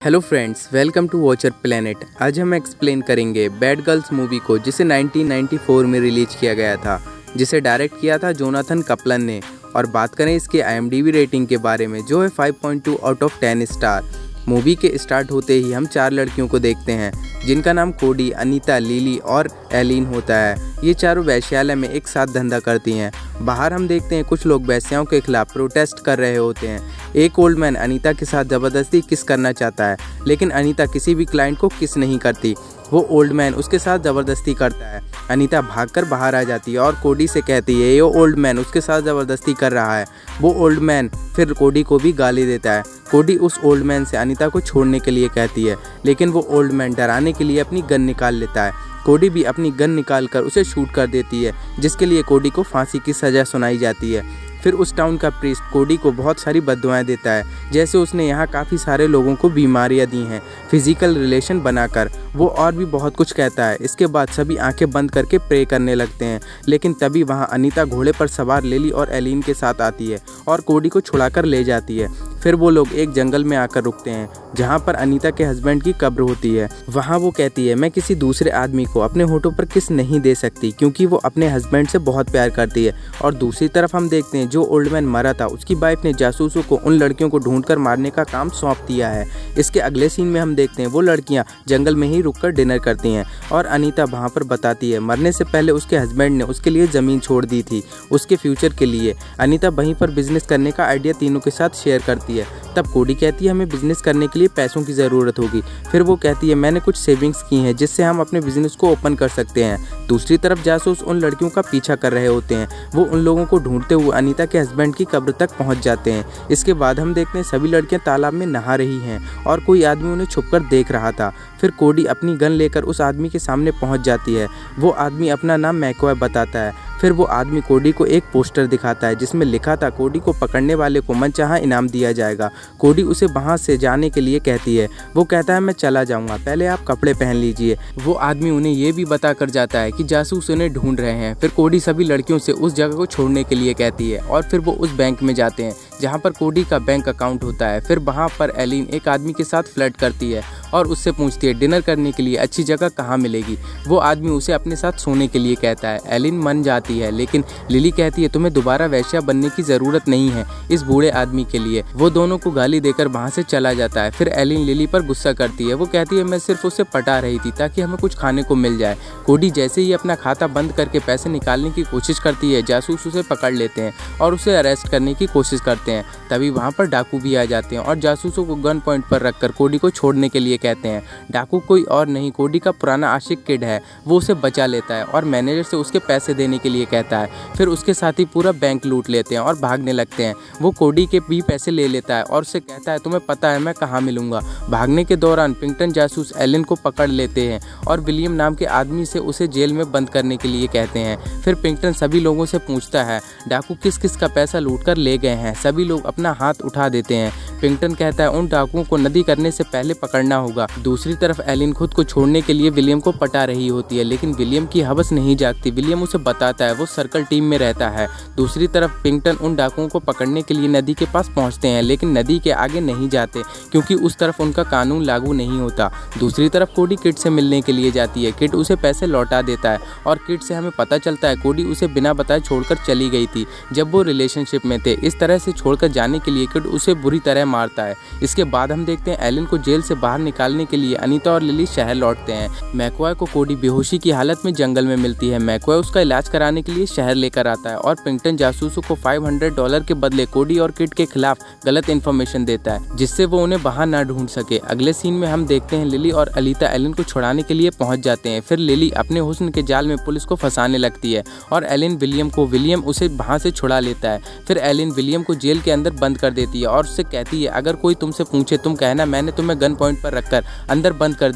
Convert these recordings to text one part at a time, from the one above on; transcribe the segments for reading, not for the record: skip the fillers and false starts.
Hello friends, welcome to Watcher Planet. आज हम explain करेंगे बैड गर्ल्स मूवी को, जिसे 1994 में रिलीज किया गया था, जिसे डायरेक्ट किया था जोनाथन कपलन ने। और बात करें इसके IMDb रेटिंग के बारे में, जो है 5.2 आउट ऑफ 10 स्टार। मूवी के स्टार्ट होते ही हम 4 लड़कियों को देखते हैं, जिनका नाम कोडी, अनीता, लिली और एलिन होता है। ये चारों वेश्यालय में एक साथ धंधा करती हैं। बाहर हम देखते हैं कुछ लोग वेश्याओं के खिलाफ प्रोटेस्ट कर रहे होते हैं। एक ओल्ड मैन अनीता के साथ ज़बरदस्ती किस करना चाहता है, लेकिन अनीता किसी भी क्लाइंट को किस नहीं करती। वो ओल्ड मैन उसके साथ ज़बरदस्ती करता है। अनीता भागकर बाहर आ जाती है और कोडी से कहती है ये ओल्ड मैन उसके साथ ज़बरदस्ती कर रहा है। वो ओल्ड मैन फिर कोडी को भी गाली देता है। कोडी उस ओल्ड मैन से अनीता को छोड़ने के लिए कहती है, लेकिन वो ओल्ड मैन डराने के लिए अपनी गन निकाल लेता है। कोडी भी अपनी गन निकाल कर उसे शूट कर देती है, जिसके लिए कोडी को फांसी की सज़ा सुनाई जाती है। फिर उस टाउन का प्रीस्ट कोडी को बहुत सारी बद्दुआएं देता है, जैसे उसने यहाँ काफ़ी सारे लोगों को बीमारियाँ दी हैं फिजिकल रिलेशन बनाकर। वो और भी बहुत कुछ कहता है। इसके बाद सभी आंखें बंद करके प्रे करने लगते हैं, लेकिन तभी वहाँ अनीता घोड़े पर सवार लिली और एलिन के साथ आती है और कोडी को छुड़ाकर ले जाती है। फिर वो लोग एक जंगल में आकर रुकते हैं, जहाँ पर अनीता के हस्बैंड की कब्र होती है। वहाँ वो कहती है मैं किसी दूसरे आदमी को अपने होठों पर किस नहीं दे सकती, क्योंकि वो अपने हस्बैंड से बहुत प्यार करती है। और दूसरी तरफ हम देखते हैं जो ओल्ड मैन मरा था, उसकी वाइफ ने जासूसों को उन लड़कियों को ढूंढकर मारने का काम सौंप दिया है। इसके अगले सीन में हम देखते हैं वो लड़कियाँ जंगल में ही रुककर डिनर करती हैं और अनीता वहाँ पर बताती है मरने से पहले उसके हस्बैंड ने उसके लिए ज़मीन छोड़ दी थी, उसके फ्यूचर के लिए। अनीता वहीं पर बिजनेस करने का आइडिया तीनों के साथ शेयर करती है। तब कोडी कहती है हमें बिजनेस करने के लिए पैसों की ज़रूरत होगी। फिर वो कहती है मैंने कुछ सेविंग्स की हैं, जिससे हम अपने बिजनेस को ओपन कर सकते हैं। दूसरी तरफ जासूस उन लड़कियों का पीछा कर रहे होते हैं। वो उन लोगों को ढूंढते हुए अनीता के हस्बैंड की कब्र तक पहुंच जाते हैं। इसके बाद हम देखते हैं सभी लड़कियां तालाब में नहा रही हैं और कोई आदमी उन्हें छुपकर देख रहा था। फिर कोडी अपनी गन लेकर उस आदमी के सामने पहुंच जाती है। वो आदमी अपना नाम मैकॉय बताता है। फिर वो आदमी कोडी को एक पोस्टर दिखाता है, जिसमें लिखा था कोडी को पकड़ने वाले को मनचाहा इनाम दिया जाएगा। कोडी उसे वहाँ से जाने के लिए कहती है। वो कहता है मैं चला जाऊँगा, पहले आप कपड़े पहन लीजिए। वो आदमी उन्हें ये भी बता कर जाता है कि जासूस उन्हें ढूंढ रहे हैं। फिर कोडी सभी लड़कियों से उस जगह को छोड़ने के लिए कहती है और फिर वो उस बैंक में जाते हैं जहाँ पर कोडी का बैंक अकाउंट होता है। फिर वहाँ पर एलिन एक आदमी के साथ फ्लर्ट करती है और उससे पूछती है डिनर करने के लिए अच्छी जगह कहाँ मिलेगी। वो आदमी उसे अपने साथ सोने के लिए कहता है। एलिन मान जाती है, लेकिन लिली कहती है तुम्हें दोबारा वैश्या बनने की ज़रूरत नहीं है इस बूढ़े आदमी के लिए। वो दोनों को गाली देकर वहाँ से चला जाता है। फिर एलिन लिली पर गुस्सा करती है। वो कहती है मैं सिर्फ उसे पटा रही थी ताकि हमें कुछ खाने को मिल जाए। कोडी जैसे ही अपना खाता बंद करके पैसे निकालने की कोशिश करती है, जासूस उसे पकड़ लेते हैं और उसे अरेस्ट करने की कोशिश करते हैं। तभी वहाँ पर डाकू भी आ जाते हैं और जासूसों को गन पॉइंट पर रखकर कोडी को छोड़ने के लिए कहते हैं। डाकू कोई और नहीं, कोडी का पुराना आशिक किड है। वो उसे बचा लेता है और मैनेजर से उसके पैसे देने के लिए कहता है। फिर उसके साथ ही पूरा बैंक लूट लेते हैं और भागने लगते हैं। वो कोडी के भी पैसे ले लेता है और उससे कहता है तुम्हें पता है मैं कहाँ मिलूंगा। भागने के दौरान पिंकटन जासूस एलिन को पकड़ लेते हैं और विलियम नाम के आदमी से उसे जेल में बंद करने के लिए कहते हैं। फिर पिंकटन सभी लोगों से पूछता है डाकू किस किस का पैसा लूट कर ले गए हैं। सभी लोग अपना हाथ उठा देते हैं। पिंकटन कहता है उन डाकुओं को नदी करने से पहले पकड़ना होगा। दूसरी तरफ एलिन खुद को छोड़ने के लिए विलियम को पटा रही होती है, लेकिन विलियम की हवस नहीं जागती। विलियम उसे बताता है वो सर्कल टीम में रहता है। दूसरी तरफ पिंकटन उन डाकुओं को पकड़ने के लिए नदी के पास पहुंचते हैं, लेकिन नदी के आगे नहीं जाते क्योंकि उस तरफ उनका कानून लागू नहीं होता। दूसरी तरफ कोडी किड से मिलने के लिए जाती है। किड उसे पैसे लौटा देता है और किड से हमें पता चलता है कोडी उसे बिना बताए छोड़कर चली गई थी जब वो रिलेशनशिप में थे। इस तरह से छोड़कर जाने के लिए किड उसे बुरी तरह मारता है। इसके बाद हम देखते हैं एलिन को जेल से बाहर निकालने के लिए अनीता और लिली शहर लौटते हैं। मैकॉय को कोडी बेहोशी की हालत में जंगल में मिलती है। मैकॉय उसका इलाज कराने के लिए शहर लेकर आता है और पिंकटन जासूसों को $500 के बदले कोडी और किड के खिलाफ गलत इन्फॉर्मेशन देता है, जिससे वो उन्हें बाहर ना ढूंढ सके। अगले सीन में हम देखते हैं लिली और अनीता एलिन को छुड़ाने के लिए पहुंच जाते हैं। फिर लिली अपने हुस्न के जाल में पुलिस को फंसाने लगती है और एलिन विलियम उसे वहां से छुड़ा लेता है। फिर एलिन विलियम को जेल के अंदर बंद कर देती है और उससे कहती है अगर कोई तुमसे पूछे तुम कहना मैंने तुम्हें गन पॉइंट पर रखकर अंदर बंद कर दिया।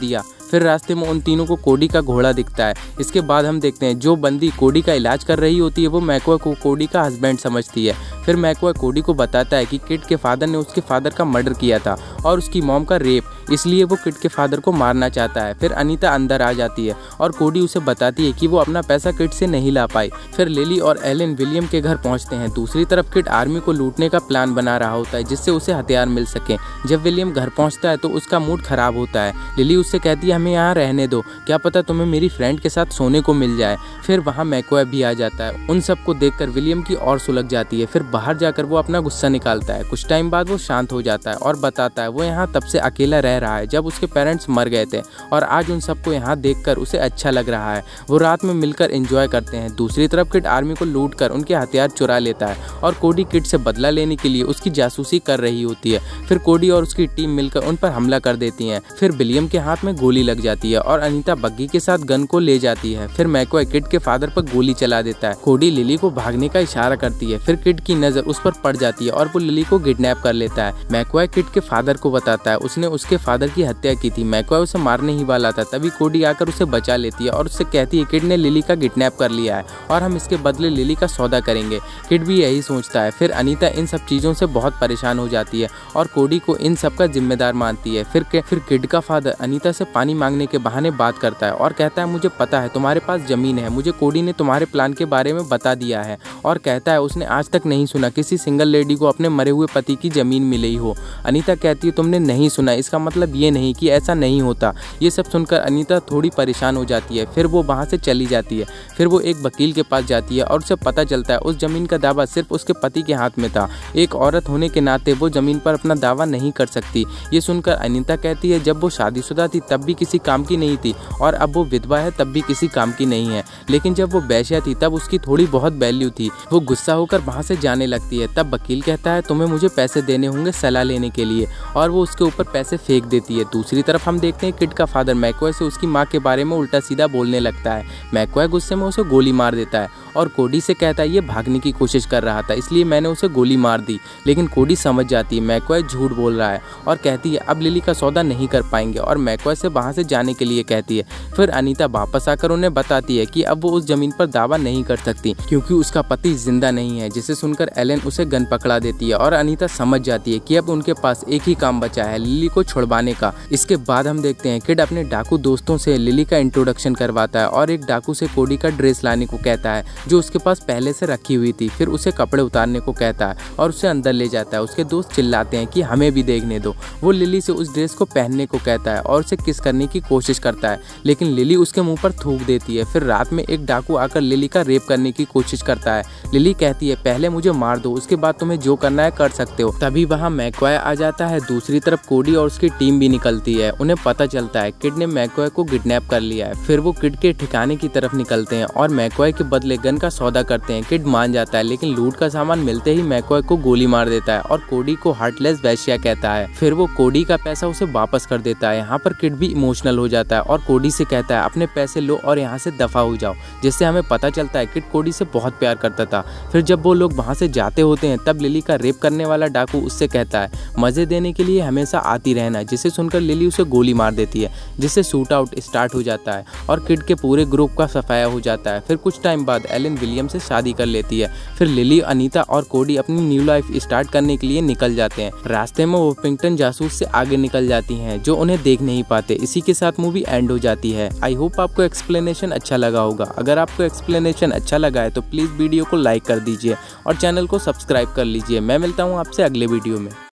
फिर रास्ते में उन तीनों को कोडी का घोड़ा दिखता है। इसके बाद हम देखते हैं जो बंदी कोडी का इलाज कर रही होती है वो मैकॉय को कोडी का हस्बैंड समझती है। फिर मैकॉय कोडी को बताता है कि किड के फादर ने उसके फादर का मर्डर किया था और उसकी मॉम का रेप, इसलिए वो किड के फादर को मारना चाहता है। फिर अनीता अंदर आ जाती है और कोडी उसे बताती है कि वो अपना पैसा किड से नहीं ला पाई। फिर लिली और एलन विलियम के घर पहुंचते हैं। दूसरी तरफ किड आर्मी को लूटने का प्लान बना रहा होता है जिससे उसे हथियार मिल सके। जब विलियम घर पहुंचता है तो उसका मूड खराब होता है। लिली उससे कहती है हमें यहाँ रहने दो, क्या पता तुम्हें मेरी फ्रेंड के साथ सोने को मिल जाए। फिर वहाँ मैकॉय भी आ जाता है। उन सबको देखकर विलियम की और सुलग जाती है। फिर बाहर जाकर वो अपना गुस्सा निकालता है। कुछ टाइम बाद वो शांत हो जाता है और बताता है वो यहाँ तब से अकेला रह रहा है जब उसके पेरेंट्स मर गए थे और आज उन सबको यहाँ देखकर उसे अच्छा लग रहा है। वो रात में मिलकर एंजॉय करते हैं। दूसरी तरफ किड आर्मी को लूट कर उनके हथियार चुरा लेता है और कोडी किड से बदला लेने के लिए उसकी जासूसी कर रही होती है। फिर कोडी और उसकी टीम मिलकर उन पर हमला कर देती है। फिर विलियम के हाथ में गोली लग जाती है और अनीता बग्गी के साथ गन को ले जाती है। फिर मैकॉय किड के फादर पर गोली चला देता है। कोडी लिली को भागने का इशारा करती है। फिर किड की नजर उस पर पड़ जाती है और वो लिली को किडनैप कर लेता है। मैकॉय किड के फादर को बताता है उसने उसके फादर की हत्या की थी। मैकॉय उसे मारने ही वाला था, तभी कोडी आकर उसे बचा लेती है और उससे कहती है किड ने लिली का किडनैप कर लिया है और हम इसके बदले लिली का सौदा करेंगे। किड भी यही सोचता है। फिर अनीता इन सब चीज़ों से बहुत परेशान हो जाती है और कोडी को इन सब का जिम्मेदार मानती है। फिर किड का फादर अनीता से पानी मांगने के बहाने बात करता है और कहता है मुझे पता है तुम्हारे पास ज़मीन है, मुझे कोडी ने तुम्हारे प्लान के बारे में बता दिया है। और कहता है उसने आज तक नहीं सुना किसी सिंगल लेडी को अपने मरे हुए पति की ज़मीन मिली हो। अनीता कहती है तुमने नहीं सुना, इसका मतलब ये नहीं कि ऐसा नहीं होता। ये सब सुनकर अनीता थोड़ी परेशान हो जाती है। फिर वो वहाँ से चली जाती है। फिर वो एक वकील के पास जाती है और उसे पता चलता है उस ज़मीन का दावा सिर्फ उसके पति के हाथ में था। एक औरत होने के नाते वो ज़मीन पर अपना दावा नहीं कर सकती। ये सुनकर अनीता कहती है जब वो शादीशुदा थी तब भी किसी काम की नहीं थी और अब वो विधवा है तब भी किसी काम की नहीं है, लेकिन जब वो बेश्या थी तब उसकी थोड़ी बहुत वैल्यू थी। वो गुस्सा होकर वहाँ से जाने लगती है। तब वकील कहता है तुम्हें मुझे पैसे देने होंगे सलाह लेने के लिए और वो उसके ऊपर पैसे फेंक देती है। दूसरी तरफ हम देखते हैं किड का फादर मैकॉय से उसकी माँ के बारे में उल्टा सीधा बोलने लगता है। मैकॉय गुस्से में उसे गोली मार देता है और कोडी से कहता है ये भागने की कोशिश कर रहा था इसलिए मैंने उसे गोली मार दी। लेकिन कोडी समझ जाती है मैकॉय झूठ बोल रहा है और कहती है अब लिली का सौदा नहीं कर पाएंगे और मैकॉय से वहाँ से जाने के लिए कहती है। फिर अनीता वापस आकर उन्हें बताती है कि अब वो उस जमीन पर दावा नहीं कर सकती क्योंकि उसका पति जिंदा नहीं है, जिसे सुनकर एलन उसे गन पकड़ा देती है और अनीता समझ जाती है कि अब उनके पास एक ही काम बचा है लिली को छुड़वाने का। इसके बाद हम देखते हैं किड अपने डाकू दोस्तों से लिली का इंट्रोडक्शन करवाता है और एक डाकू से कोडी का ड्रेस लाने को कहता है जो उसके पास पहले से रखी हुई थी। फिर उसे कपड़े उतारने को कहता है और उसे अंदर ले जाता है। उसके दोस्त चिल्लाते हैं कि हमें भी देखने दो। वो लिली से उस ड्रेस को पहनने को कहता है और उसे किस करने की कोशिश करता है, लेकिन लिली उसके मुंह पर थूक देती है। फिर रात में एक डाकू आकर लिली का रेप करने की कोशिश करता है। लिली कहती है पहले मुझे मार दो, उसके बाद तुम्हें जो करना है कर सकते हो। तभी वहाँ मैकॉय आ जाता है। दूसरी तरफ कोडी और उसकी टीम भी निकलती है। उन्हें पता चलता है किड ने मैकॉय को किडनैप कर लिया है। फिर वो किड के ठिकाने की तरफ निकलते हैं और मैकॉय के बदले गन का सौदा करते हैं। किड मान जाता है लेकिन लूट का सामान मिलते ही मैकॉय को गोली मार देता है और कोडी को हार्टलेस वैश्या कहता है। फिर वो कोडी का पैसा उसे वापस कर देता है। यहाँ पर किड भी इमोशनल हो जाता है और कोडी से कहता है अपने पैसे लो और यहाँ से दफा हो जाओ, जिससे हमें पता चलता है किड कोडी से बहुत प्यार करता था। फिर जब वो लोग वहाँ से जाते होते हैं तब लिली का रेप करने वाला डाकू उससे कहता है मजे देने के लिए हमेशा आती रहना, जिसे सुनकर लिली उसे गोली मार देती है, जिससे शूट आउट स्टार्ट हो जाता है और किड के पूरे ग्रुप का सफाया हो जाता है। फिर कुछ टाइम बाद एलन विलियम से शादी कर लेती है। फिर लिली, अनीता और कोडी अपनी न्यू लाइफ स्टार्ट करने के लिए निकल जाते हैं। रास्ते में वो पिंगटन जासूस से आगे निकल जाती हैं जो उन्हें देख नहीं पाते। इसी के साथ मूवी एंड हो जाती है। आई होप आपको एक्सप्लेनेशन अच्छा लगा होगा। अगर आपको एक्सप्लेनेशन अच्छा लगा है तो प्लीज़ वीडियो को लाइक कर दीजिए और चैनल को सब्सक्राइब कर लीजिए। मैं मिलता हूँ आपसे अगले वीडियो में।